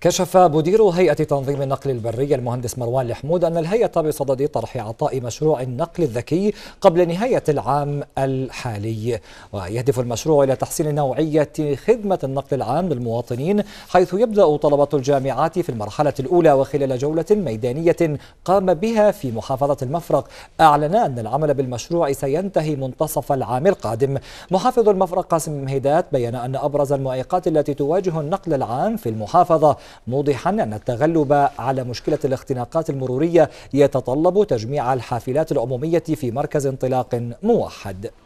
كشف مدير هيئة تنظيم النقل البري المهندس مروان الحمود أن الهيئة بصدد طرح عطاء مشروع النقل الذكي قبل نهاية العام الحالي، ويهدف المشروع إلى تحسين نوعية خدمة النقل العام للمواطنين، حيث يبدأ طلبة الجامعات في المرحلة الأولى. وخلال جولة ميدانية قام بها في محافظة المفرق أعلن أن العمل بالمشروع سينتهي منتصف العام القادم. محافظ المفرق قاسم هدات بيّن أن أبرز المعيقات التي تواجه النقل العام في المحافظة، موضحا أن التغلب على مشكلة الاختناقات المرورية يتطلب تجميع الحافلات العمومية في مركز انطلاق موحد.